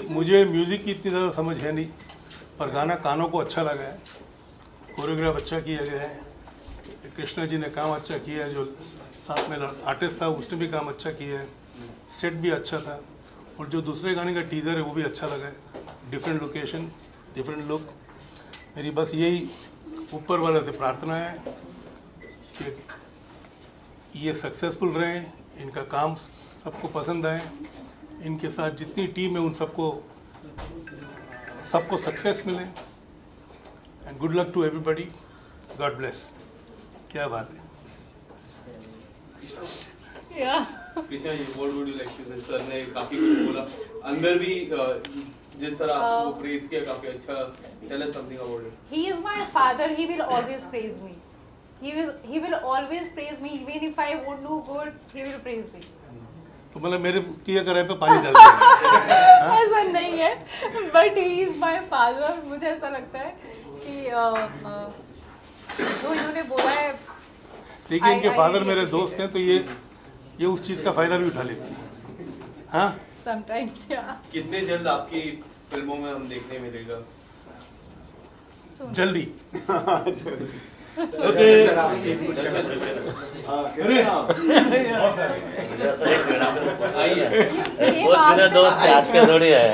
मुझे म्यूज़िक की इतनी ज़्यादा समझ है नहीं, पर गाना कानों को अच्छा लगा है, कोरियोग्राफ अच्छा किया गया है, कृष्णा जी ने काम अच्छा किया है, जो साथ में आर्टिस्ट था उसने भी काम अच्छा किया है, सेट भी अच्छा था, और जो दूसरे गाने का टीज़र है वो भी अच्छा लगा है, डिफरेंट लोकेशन, डिफरेंट लुक। मेरी बस यही ऊपर वाले से प्रार्थना है कि ये सक्सेसफुल रहें, इनका काम सबको पसंद आए, इनके साथ जितनी टीम है उन सबको सक्सेस मिले, and good luck to everybody, God bless. क्या बात है। Krishna ji, what would you like to say? Sir ने काफी कुछ बोला, अंदर भी जिस तरह आपको प्रेज किया काफी अच्छा। Tell us something about it. He is my father. He will always praise me. He will always praise me. Even if I won't do good, he will praise me. तो मतलब मेरे किया करे पे पानी डालते हैं। ऐसा नहीं है, but he is my father. मुझे ऐसा लगता है कि जो इन्होंने बोला है, देखिए इनके फादर मेरे दोस्त हैं, तो ये उस चीज़ का फायदा भी उठा लेते हैं। हाँ, sometimes yeah. कितने जल्द आपकी फिल्मों में हम देखने मिलेगा? जल्दी। ओके। बहुत जूने दोस्त है, आज के थोड़ी है।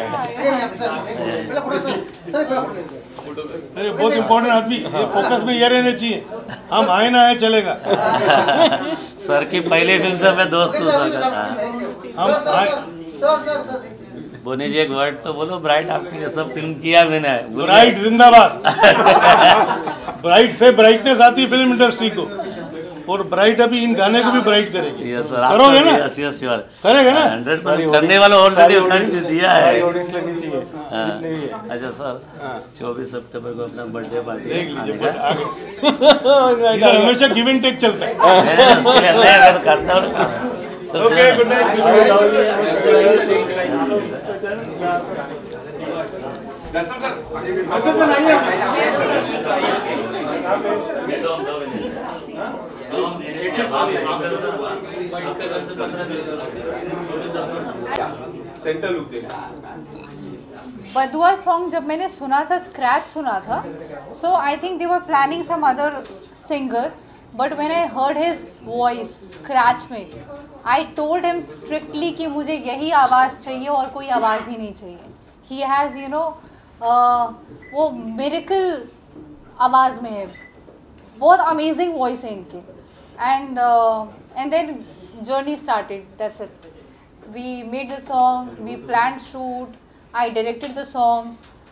अरे बहुत इम्पोर्टेंट आदमी, ये फोकस में ये रहना चाहिए, हम आए ना आए चलेगा। सर की पहली फिल्म से मैं दोस्त हूँ सर। हम आए। बोनी जी एक वर्ड तो बोलो, ब्राइट आपके लिए सब फिल्म किया मैंने। ब्राइट जिंदाबाद। ब्राइट से ब्राइटनेस आती है फिल्म इंडस्ट्री को, और ब्राइट अभी इन गाने को भी ब्राइट करेगी। यस सर, करोगे ना? यस यस श्योर, करेगा ना? 100% करने वाला ऑलरेडी उन्होंने दिया है। ऑडियंस लगनी चाहिए। अच्छा सर, 24 सितंबर को अपना बर्थडे पार्टी देख लीजिए, इधर हमेशा गिव एंड टेक चलता है। मैं तो करता हूँ। Okay, good night. सेंटर लुक दे। बदुआ सॉन्ग जब मैंने सुना था, स्क्रैच सुना था, so I think they were planning some other singer, but when I heard his voice scratch में, आई टोल्ड हिम स्ट्रिक्टली कि मुझे यही आवाज़ चाहिए और कोई आवाज़ ही नहीं चाहिए। ही हैज़ यू नो वो मिरेकल आवाज़ में है, बहुत अमेजिंग वॉइस है इनके। And then journey started, that's it. We made the song, we planned shoot, I directed the song,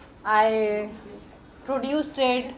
I produced it.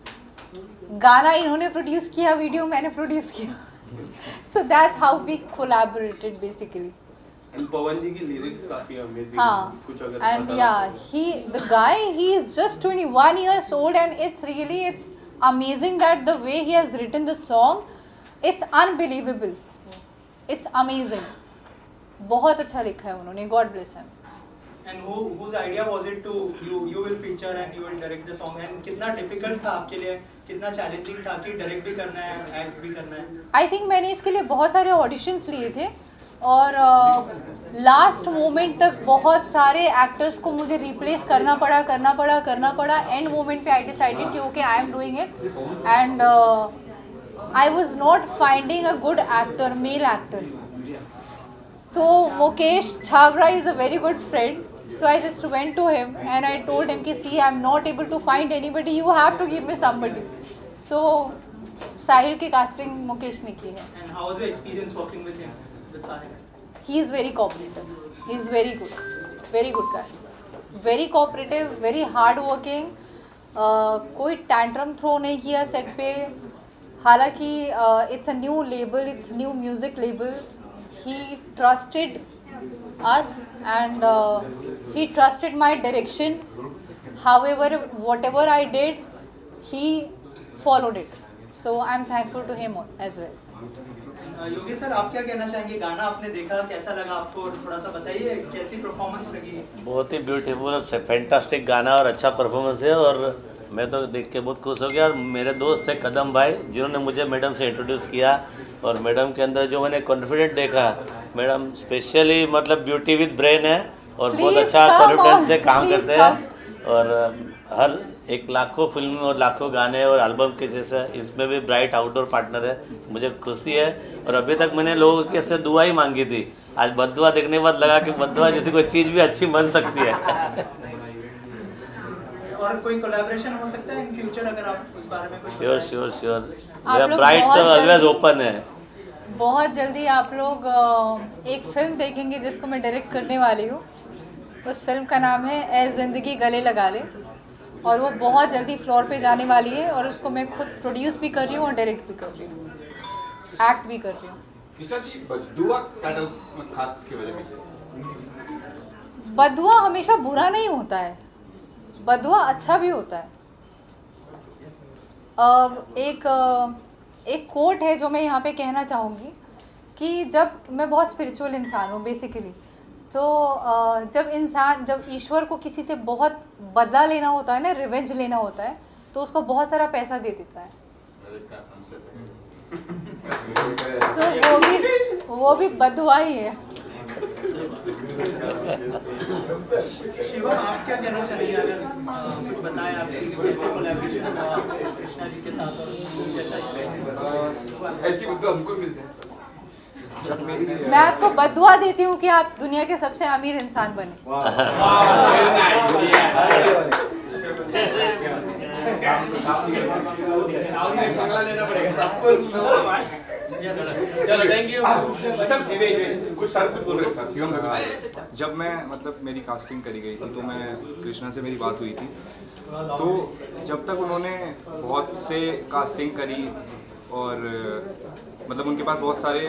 गाना इन्होंने प्रोड्यूस किया, वीडियो मैंने प्रोड्यूस किया। So that's how we collaborated basically. And पवन जी की lyrics काफी amazing. हाँ, कुछ अगर and yeah, the guy, he is just 21 years old, and it's amazing that the way he has written the song, it's unbelievable, it's amazing. बहुत अच्छा लिखा है उन्होंने, God bless him. And whose idea was it to you will feature and you will direct the song, and कितना difficult था आपके लिए, कितना challenging था कि direct भी करना है, act भी करना है? आई थिंक मैंने इसके लिए बहुत सारे ऑडिशंस लिए थे, और लास्ट मोमेंट तक बहुत सारे एक्टर्स को मुझे रिप्लेस करना पड़ा। एंड मोमेंट पे आई डिसाइडेड कि okay, I am doing it, and I was not finding a good actor, male actor. तो Mukesh Chhabra is a very good friend, so I just went to him and I told him कि see, I'm not able to find anybody, you have to give me somebody. So साहिल की casting Mukesh ने की है। And how was your experience working with him, with Sahil? He is very cooperative, he is very good guy, very cooperative, very hard working. कोई tantrum throw नहीं किया set पे, हालांकि it's a new label, it's new music label. He trusted us and he trusted my direction. However, whatever I did, he followed it. So I'm thankful to him as well. Yogesh sir, आप क्या कहना चाहेंगे? गाना आपने देखा, कैसा लगा आपको, और थोड़ा सा बताइए कैसी परफॉर्मेंस लगी? बहुत ही ब्यूटीफुल, फैंटास्टिक गाना और अच्छा परफॉर्मेंस है, और मैं तो देख के बहुत खुश हो गया। और मेरे दोस्त थे कदम भाई, जिन्होंने मुझे मैडम से इंट्रोड्यूस किया, और मैडम के अंदर जो मैंने कॉन्फिडेंट देखा, मैडम स्पेशली मतलब ब्यूटी विद ब्रेन है, और Please बहुत अच्छा come कॉन्फिडेंस on, से काम please करते हैं और हर एक लाखों फिल्म और लाखों गाने और एल्बम के जैसा इसमें भी ब्राइट आउटडोर पार्टनर है। मुझे खुशी है और अभी तक मैंने लोगों के से दुआ ही मांगी थी, आज बद्दुआ देखने के बाद लगा कि बद्दुआ जैसी कोई चीज़ भी अच्छी बन सकती है। और कोई कोलैबोरेशन हो सकता है इन फ्यूचर, अगर आप उस बारे में कुछ श्योर बताएं? श्योर श्योर, आप मेरा लोग ब्राइट बहुत ऑलवेज जल्दी- ओपन है। बहुत जल्दी आप लोग एक फिल्म देखेंगे जिसको मैं डायरेक्ट करने वाली हूँ। उस फिल्म का नाम है ए ज़िंदगी गले लगा ले, और वो बहुत जल्दी फ्लोर पे जाने वाली है और उसको मैं खुद प्रोड्यूस भी कर रही हूँ और डायरेक्ट भी कर रही हूँ, एक्ट भी कर रही हूँ। कृष्णा जी, बद्दुआ टाइटल में खास इसकी वजह पीछे? बद्दुआ हमेशा बुरा नहीं होता है, बद्दुआ अच्छा भी होता है। एक कोट है जो मैं यहाँ पे कहना चाहूँगी कि जब मैं बहुत स्पिरिचुअल इंसान हूँ बेसिकली, तो जब ईश्वर को किसी से बहुत बदला लेना होता है ना, रिवेंज लेना होता है, तो उसको बहुत सारा पैसा दे देता है। तो वो भी बद्दुआ ही है। शिवम, आप क्या कहना चाहेंगे, अगर कुछ बताएं आप कैसे कोलैबोरेशन हुआ कृष्णा जी के साथ और कैसा ऐसी बद्दुआ हमको मिलते हैं। मैं आपको बद्दुआ देती हूँ कि आप दुनिया के सबसे अमीर इंसान बने। बंगला लेना पड़ेगा। चलो थैंक यू। कुछ सर कुछ बोल रहे हैं सर, शिवम का। जब मैं मतलब मेरी कास्टिंग करी गई थी तो मैं कृष्णा से मेरी बात हुई थी, तो जब तक उन्होंने बहुत से कास्टिंग करी और मतलब उनके पास बहुत सारे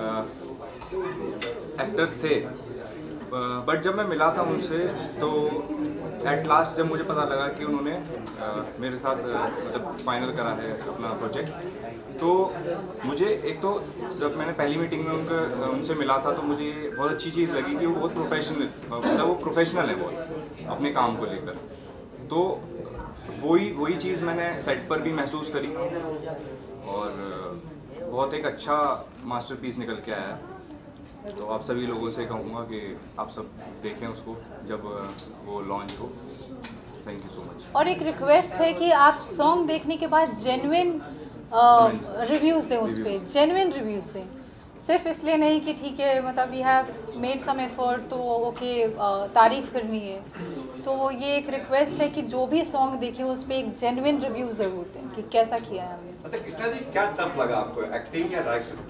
एक्टर्स थे, बट जब मैं मिला था उनसे तो एट लास्ट जब मुझे पता लगा कि उन्होंने मेरे साथ मतलब फाइनल करा है अपना प्रोजेक्ट, तो मुझे एक तो जब मैंने पहली मीटिंग में उनसे मिला था तो मुझे बहुत अच्छी चीज़ लगी कि वो बहुत प्रोफेशनल है बहुत अपने काम को लेकर। तो वही चीज़ मैंने सेट पर भी महसूस करी और बहुत एक अच्छा मास्टरपीस निकल के आया। तो आप सभी लोगों से कहूँगा कि आप सब देखें उसको जब वो लॉन्च हो। Thank you so much. और एक रिक्वेस्ट है कि आप सॉन्ग देखने के बाद जेन्युइन रिव्यूज़ दें, उस पर जेन्युइन रिव्यूज़ दें, सिर्फ इसलिए नहीं कि ठीक है मतलब we have made some effort तो ओके तारीफ़ करनी है। तो ये एक रिक्वेस्ट है कि जो भी सॉन्ग देखें उस पर एक जेन्युइन रिव्यू ज़रूर दें कि कैसा किया है हमने। अच्छा कृष्णा जी, क्या टफ लगा आपको, एक्टिंग या डायरेक्शन?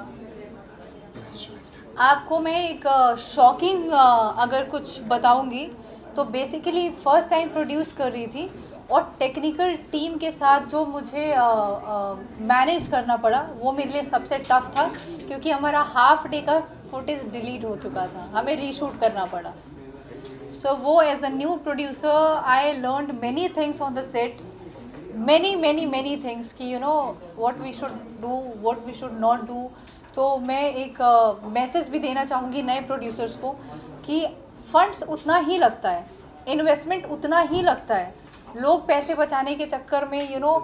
आपको मैं एक शॉकिंग अगर कुछ बताऊंगी तो बेसिकली फ़र्स्ट टाइम प्रोड्यूस कर रही थी और टेक्निकल टीम के साथ जो मुझे मैनेज करना पड़ा वो मेरे लिए सबसे टफ था, क्योंकि हमारा हाफ डे का फुटेज डिलीट हो चुका था, हमें रीशूट करना पड़ा। सो वो as a new producer I learned many things on the set, many things कि you know what we should do, what we should not do. तो मैं एक मैसेज भी देना चाहूँगी नए प्रोड्यूसर्स को कि फंड्स उतना ही लगता है, इन्वेस्टमेंट उतना ही लगता है। लोग पैसे बचाने के चक्कर में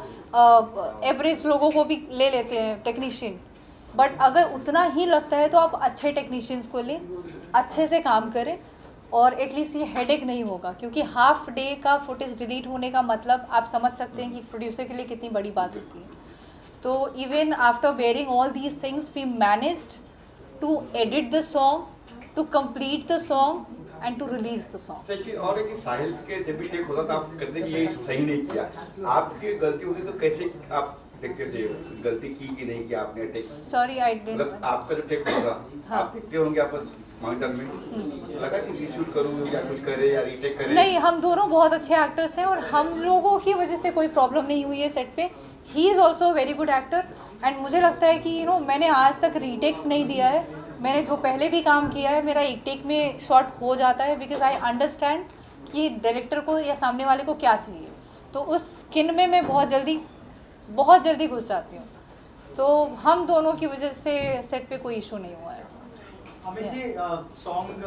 एवरेज लोगों को भी ले लेते हैं टेक्नीशियन, बट अगर उतना ही लगता है तो आप अच्छे टेक्नीशियंस को लें, अच्छे से काम करें और एटलीस्ट ये हेडेक नहीं होगा, क्योंकि हाफ डे का फुटेज डिलीट होने का मतलब आप समझ सकते हैं कि प्रोड्यूसर के लिए कितनी बड़ी बात होती है। तो even after bearing all these things we managed to edit the song, to complete the song and to release the song. सच्ची और एक साहिल के जब भी टेक होता था आप कहते कि ये सही नहीं किया, आपकी गलती होती तो कैसे आप देखते थे, गलती की कि नहीं कि आपने टेक? Sorry I didn't. मतलब आपका जो टेक होता हाँ। आप देखते होंगे आपस मॉनिटर में लगा कि रीशूट करूं या कुछ करे या रीटेक करे? नहीं, हम दोनों बहुत अच्छे एक्टर्स हैं और हम लोगों की वजह से कोई प्रॉब्लम नहीं हुई है सेट पे। He is also very good actor and मुझे लगता है कि मैंने आज तक रीटेक्स नहीं दिया है। मैंने जो पहले भी काम किया है मेरा एक टेक में शॉट हो जाता है, बिकॉज आई अंडरस्टैंड कि डायरेक्टर को या सामने वाले को क्या चाहिए। तो उस स्किन में मैं बहुत जल्दी घुस जाती हूँ। तो हम दोनों की वजह से सेट पे कोई इशू नहीं हुआ है। अमित जी, सॉन्ग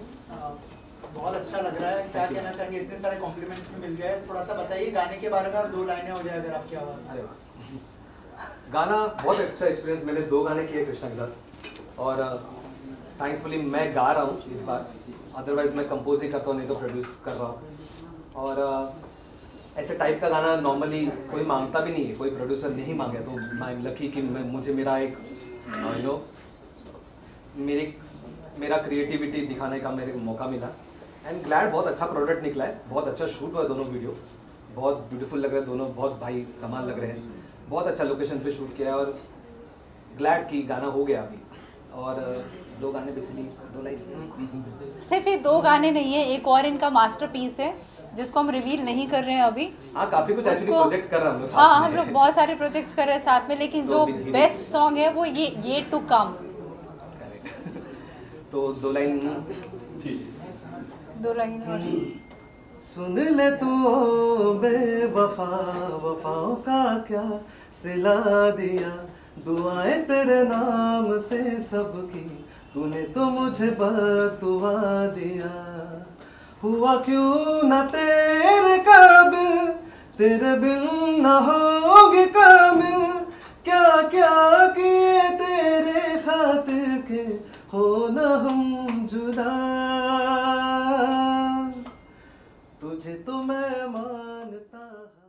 बहुत अच्छा लग रहा है, क्या कहना चाहेंगे? इतने सारे कॉम्प्लीमेंट्स भी मिल गए, थोड़ा सा बताइए गाने के बारे में, 2 लाइनें हो जाए अगर आपकी आवाज़। अरे वाह, गाना बहुत अच्छा एक्सपीरियंस। मैंने 2 गाने किए कृष्णा के साथ और थैंकफुली मैं गा रहा हूँ इस बार, अदरवाइज मैं कंपोज ही करता हूँ, नहीं तो प्रोड्यूस कर रहा हूँ। और ऐसे टाइप का गाना नॉर्मली कोई मांगता भी नहीं है, कोई प्रोड्यूसर नहीं मांगे, तो आई एम लकी कि मुझे मेरा एक मेरा क्रिएटिविटी दिखाने का मेरे को मौका मिला। एंड ग्लैड बहुत अच्छा प्रोडक्ट निकला है, बहुत अच्छा शूट हुआ है, दोनों वीडियो बहुत ब्यूटीफुल लग रहे हैं, दोनों बहुत भाई कमाल लग रहे हैं, बहुत अच्छा लोकेशन पे शूट किया है। और ग्लैड की गाना हो गया अभी, और 2 गाने बेसिकली 2 लाइन। सिर्फ ये 2 गाने नहीं है, एक और इनका मास्टरपीस है जिसको हम रिवील नहीं कर रहे हैं अभी। हाँ, काफी कुछ एक्चुअली प्रोजेक्ट कर रहे हैं हम लोग साथ हाँ, में। हम लोग बहुत सारे प्रोजेक्ट्स कर रहे हैं साथ में, लेकिन जो बेस्ट सॉन्ग है वो ये टू कम। करेक्ट। तो 2 लाइन और सुन ले तू बेवफा, वफाओं का क्या सिला दिया, दुआएं तेरे नाम से सबकी, तूने तो मुझे बदुआ दिया। हुआ क्यों ना तेरे काबिल, तेरे बिन ना होगे कामिल, क्या क्या किए तेरे खातिर के हो ना हम जुदा, तुझे तो मैं मानता।